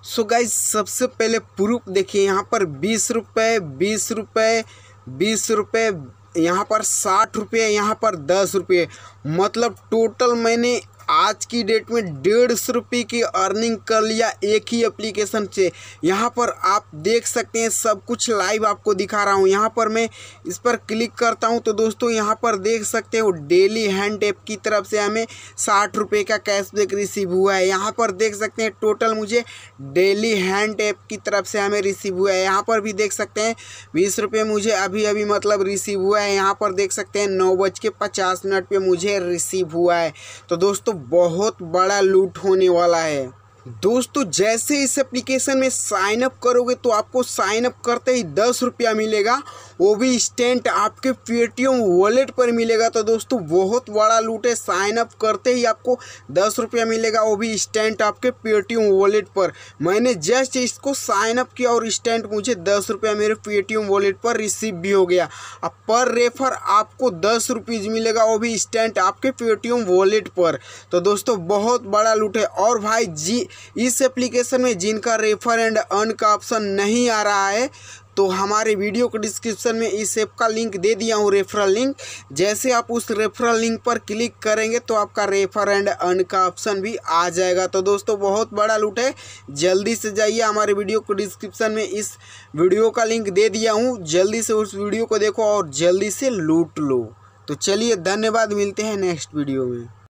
So guys सबसे पहले proof देखिए, यहाँ पर 20 रुपये, 20 रुपये, 20 रुपये, यहाँ पर 60 रुपये, यहाँ पर 10 रुपये। मतलब टोटल मैंने आज की डेट में 150 रुपये की अर्निंग कर लिया एक ही एप्लीकेशन से। यहाँ पर आप देख सकते हैं, सब कुछ लाइव आपको दिखा रहा हूँ। यहाँ पर मैं इस पर क्लिक करता हूँ तो दोस्तों यहाँ पर देख सकते हो डेली हैंड ऐप की तरफ से हमें 60 रुपये का कैशबैक रिसीव हुआ है। यहाँ पर देख सकते हैं टोटल मुझे डेली हैंड ऐप की तरफ से हमें रिसीव हुआ है। यहाँ पर भी देख सकते हैं 20 रुपये मुझे अभी अभी मतलब रिसीव हुआ है। यहाँ पर देख सकते हैं 9:50 पे मुझे रिसीव हुआ है। तो दोस्तों बहुत बड़ा लूट होने वाला है। दोस्तों जैसे इस एप्लीकेशन में साइन अप करोगे तो आपको साइन अप करते ही 10 रुपया मिलेगा, वो भी इंस्टेंट आपके पेटीएम वॉलेट पर मिलेगा। तो दोस्तों बहुत बड़ा लूट है। साइन अप करते ही आपको 10 रुपया मिलेगा, वो भी इंस्टेंट आपके पेटीएम वॉलेट पर। मैंने जस्ट इसको साइन अप किया और इंस्टेंट मुझे 10 रुपया मेरे पेटीएम वॉलेट पर रिसीव भी हो गया। अब पर रेफर आपको 10 रुपीज़ मिलेगा, वो भी इंस्टेंट आपके पेटीएम वॉलेट पर। तो दोस्तों बहुत बड़ा लूट है। और भाई जी इस एप्लीकेशन में जिनका रेफर एंड अर्न का ऑप्शन नहीं आ रहा है तो हमारे वीडियो के डिस्क्रिप्शन में इस ऐप का लिंक दे दिया हूँ, रेफरल लिंक। जैसे आप उस रेफरल लिंक पर क्लिक करेंगे तो आपका रेफर एंड अर्न का ऑप्शन भी आ जाएगा। तो दोस्तों बहुत बड़ा लूट है, जल्दी से जाइए, हमारे वीडियो को डिस्क्रिप्शन में इस वीडियो का लिंक दे दिया हूँ, जल्दी से उस वीडियो को देखो और जल्दी से लूट लो। तो चलिए धन्यवाद, मिलते हैं नेक्स्ट वीडियो में।